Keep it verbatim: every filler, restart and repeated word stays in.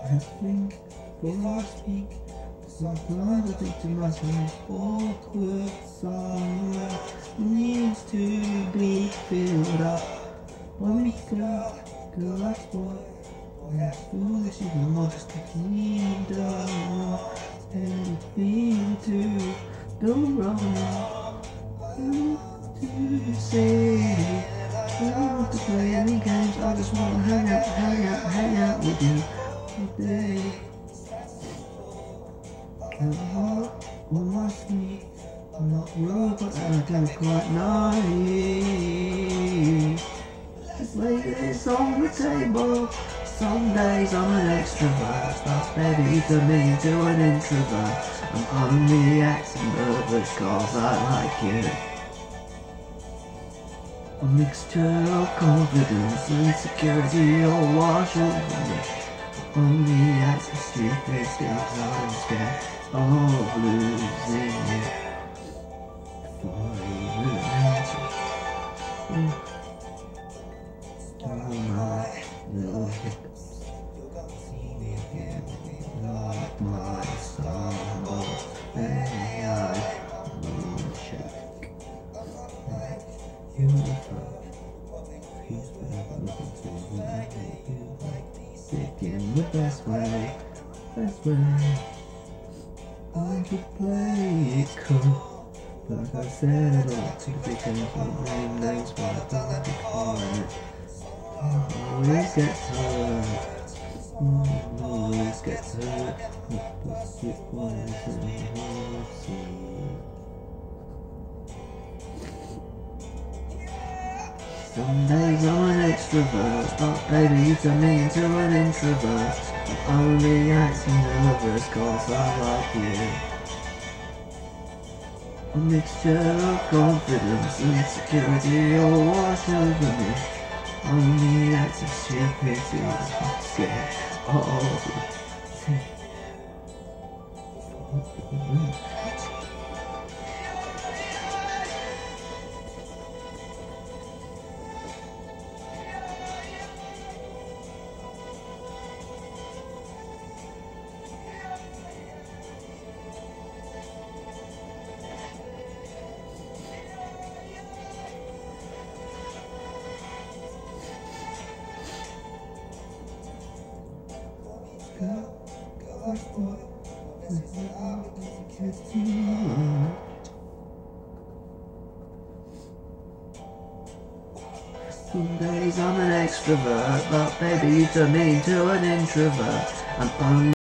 I think before I speak, sometimes I think to myself, awkward somewhere needs to be filled up. When we go, go that's what I'm foolish, even more just to keep down. Anything to go wrong, to say. I don't want to play any games, I just want to hang out, hang out, hang out with you all day. And heart on my feet, I'm not robot and I don't quite know. Just lay this on the table. Some days I'm an extrovert, but baby you turn me into an introvert. I'm only acting nervous cause I like you. A mixture of confidence and security all wash over me. Only acting stupid because I'm scared of losing you. Before I even enter. Oh my little hips, like my stumble, and I will shake. You will touch, he's forever looking to you. Sick in the best way, best way. I could play it cool, but like I said, I don't take the chemical name names, but I don't decline it. Always gets hurt, always gets hurt, but it wasn't easy. Some days I'm an extrovert, but baby you turn me into an introvert. I'm only acting nervous cause I like you. A mixture of confidence and security all wash over me. Only acting stupid because I'm scared of you. Some days I'm an extrovert, but baby you turn me into an introvert. I'm only